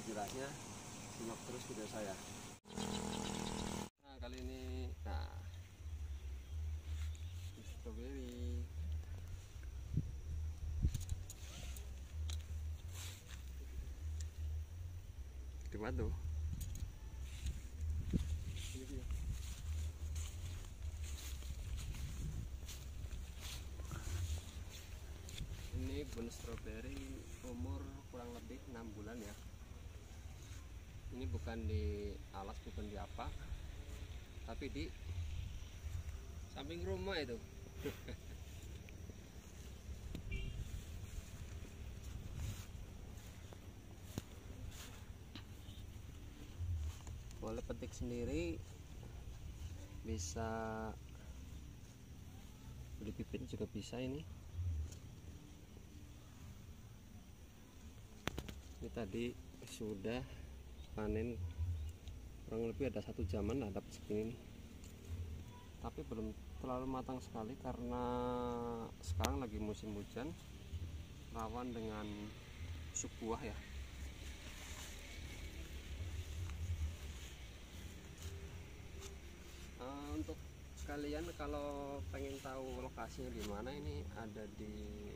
jelasnya simak terus video saya. Nah kali ini stroberi. Di mana tuh? Ini bon stroberi umur kurang lebih 6 bulan ya. Ini bukan di alas, bukan di apa, tapi di samping rumah itu. Boleh petik sendiri, bisa beli bibit juga bisa. Ini tadi sudah panen kurang lebih ada 1 jaman lah dapat segini nih. Tapi belum terlalu matang sekali karena sekarang lagi musim hujan, rawan dengan busuk buah ya. Untuk kalian kalau pengen tahu lokasinya di mana, ini ada di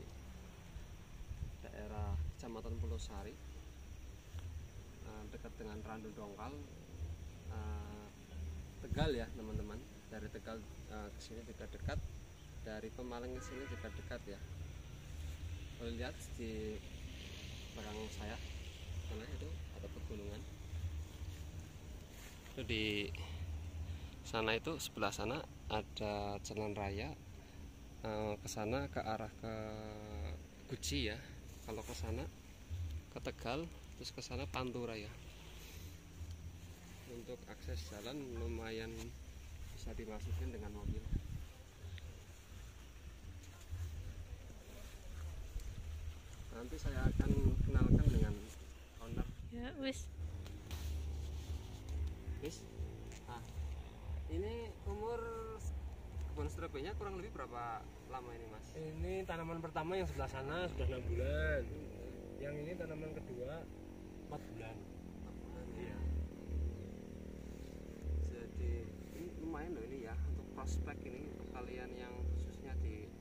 daerah Kecamatan Pulau Sari, dekat dengan Randu Dongkal, Tegal ya teman-teman. Dari Tegal ke sini juga dekat, dari Pemalang ke sini juga dekat ya. Boleh lihat di belakang saya sana itu ada pegunungan. Itu di sana, itu sebelah sana ada jalan raya ke sana, ke arah ke Guci ya. Kalau ke sana ke Tegal, terus ke sana Pantura ya. Untuk akses jalan lumayan bisa dimasukin dengan mobil. Nanti saya akan kenalkan dengan owner. Ya wis. Ini umur kebun stroberinya kurang lebih berapa lama ini mas? Ini tanaman pertama yang sebelah sana sudah 6 bulan. Yang ini tanaman kedua 4 bulan. 4 bulan iya. Jadi ini lumayan loh ini ya, untuk prospek ini, untuk kalian yang khususnya di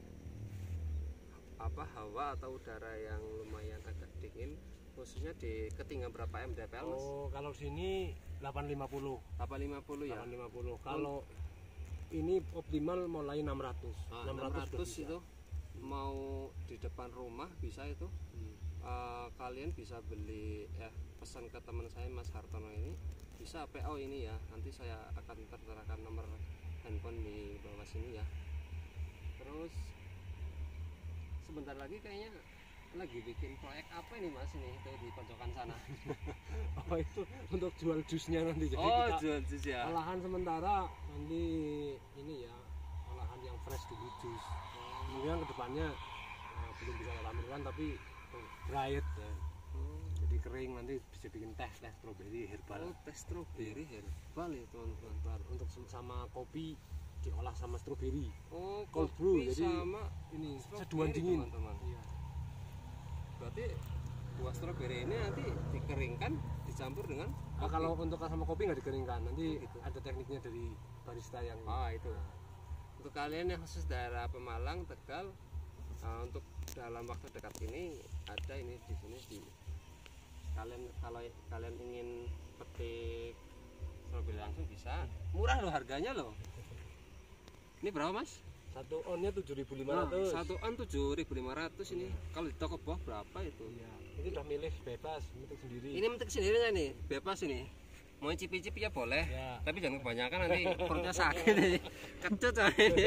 hawa atau udara yang lumayan agak dingin, khususnya di ketinggian berapa mdpl mas? Oh, kalau sini 850. 850 ya? 850. Kalau ini optimal mulai 600. 600 itu mau di depan rumah bisa itu. Kalian bisa beli pesan ke teman saya Mas Hartono ini, bisa PO ini ya. Nanti saya akan terterakan nomor handphone di bawah sini ya. Terus sebentar lagi kayaknya lagi bikin proyek apa ini mas, ini itu di pojokan sana? Oh itu untuk jual jusnya nanti. Jadi kita jual jus ya. Olahan sementara nanti ini ya, olahan yang fresh dulu jus. Kemudian kedepannya belum bisa lakukan tapi dried ya. Jadi kering, nanti bisa bikin teh stroberi herbal. Oh teh stroberi herbal ya teman-teman. Untuk sama kopi diolah sama stroberi. Oh cold brew, jadi sama ini seduhan dingin teman-teman. Iya. Berarti buah stroberi ini nanti dikeringkan dicampur dengan kopi. Kalau untuk sama kopi nggak dikeringkan, nanti gitu. Ada tekniknya dari barista yang itu. Untuk kalian yang khusus daerah Pemalang, Tegal, untuk dalam waktu dekat ini ada ini di sini kalian kalau kalian ingin petik stroberi langsung bisa. Murah loh harganya loh. Ini berapa mas? 1 onnya 7.500. 1 on 7.500 ini. Kalau di toko buah berapa itu? Iya. Ini udah milih bebas, metik sendiri. Ini metik sendiri nih, bebas ini. Mau cicip-cicip ya boleh, ya. Tapi jangan kebanyakan nanti perutnya sakit nih. Kecut coy ini.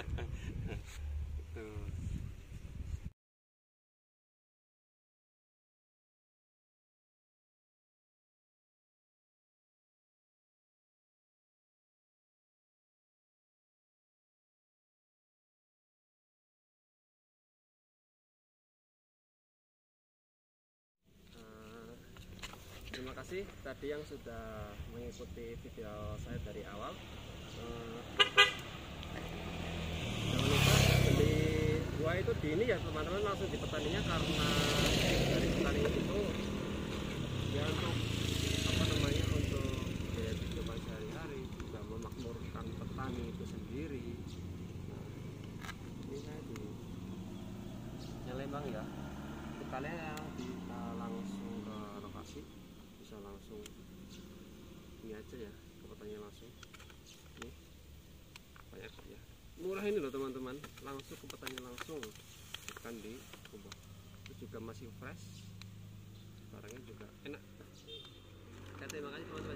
Terima kasih tadi yang sudah mengikuti video saya dari awal. Jangan lupa beli buah itu di ini ya teman-teman, langsung di petaninya, karena dari petani itu ya untuk apa namanya, untuk gaya kehidupan sehari-hari, juga memakmurkan petani itu sendiri. Nah, ini saya di Lembang ya, kalian ya bisa langsung ke lokasi, bisa langsung ini aja ya, ke petani langsung. Ini banyak ya, murah ini loh teman-teman, langsung ke petani langsung, bukan di kebun. Itu juga masih fresh, barangnya juga enak. Terima kasih teman-teman.